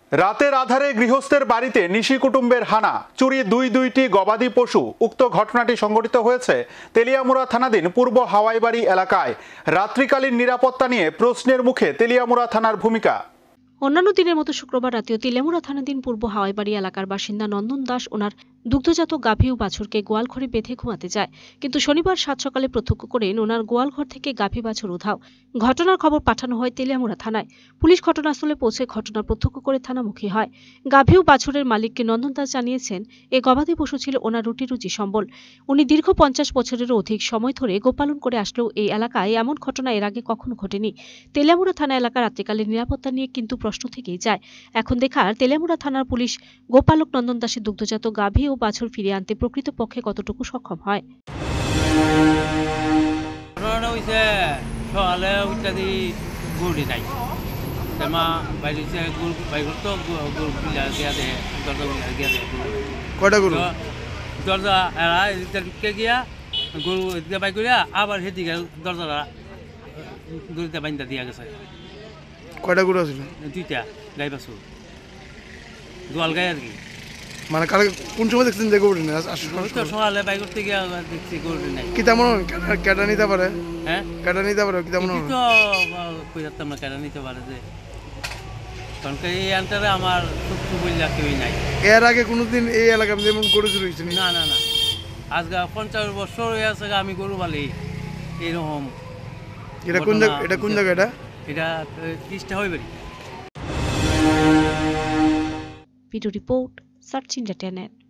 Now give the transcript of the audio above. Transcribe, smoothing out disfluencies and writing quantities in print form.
রাতের আধারে গৃহস্থের বাড়িতে নিশি কুটুম্বের হানা, চুরি দুইটি গবাদি পশু। উক্ত ঘটনাটি সংঘটিত হয়েছে তেলিয়ামুড়া থানাধীন পূর্ব হাওয়াইবাড়ি এলাকায়। রাত্রিকালীন নিরাপত্তা নিয়ে প্রশ্নের মুখে তেলিয়ামুড়া থানার ভূমিকা। অন্যান্য দিনের মতো শুক্রবার রাতেও তেলিয়ামুড়া থানাধীন পূর্ব হাওয়াইবাড়ি এলাকার বাসিন্দা নন্দন দাস ওনার দুগ্ধজাত গাভী ও বাছুরকে গোয়ালঘরে বেঁধে ঘুমাতে যায়, কিন্তু শনিবার সাত সকালে প্রত্যক্ষ করেন ওনার গোয়ালঘর থেকে গাভী বাছুর উধাও। ঘটনার খবর পাঠানো হয় তেলিয়ামুড়া থানায়। পুলিশ ঘটনাস্থলে পৌঁছে ঘটনা প্রত্যক্ষ করে থানামুখী হয়। গাভী ও বাছুরের মালিককে নন্দন দাস জানিয়েছেন, এ গবাদি পশু ছিল ওনার রুজি সম্বল। উনি দীর্ঘ 50 বছরেরও অধিক সময় ধরে গোপালন করে আসলেও এই এলাকায় এমন ঘটনা এর আগে কখনো ঘটেনি। তেলিয়ামুড়া থানা এলাকার রাত্রিকালীন নিরাপত্তা নিয়ে কিন্তু প্রশ্ন থেকেই যায়। এখন দেখার তেলিয়ামুড়া থানার পুলিশ গোপালক নন্দন দাসের দুগ্ধজাত গাভী ও বাছুর ফিরিয়ে আনতে প্রকৃতপক্ষে কতটুকু সক্ষম হয়। আবার সেদিকে দরজাটা দড়িতে বাইন্দা দিয়া গেছে। কয়টা গরু ছিল? দুইটা গাই বাছুর, দোয়াল গাই আর কি। মানে কালকে কোন সময় দেখছেন যে গরু নেই? তো সকালে বাই করতে গিয়ে দেখছি গরু নাই। কি তেমন কেটা নিতে পারে? হ্যাঁ, কেটা নিতে পারে কি তেমন? তো কই যাতাম না, কেন নিতে পারে যে, কারণ এই আনটারে আমার শত্রু বললে কেউই নাই। এর আগে কোনোদিন এই এলাকায় যেমন গরু চুরি হয়েছে? না না না, আজকে 50 বছর হয়ে আছে আমি গরু পালি এরকম। এটা কোন জায়গা? এটা কোন জায়গা? এটা 30টা হইবে। Video report search India channel.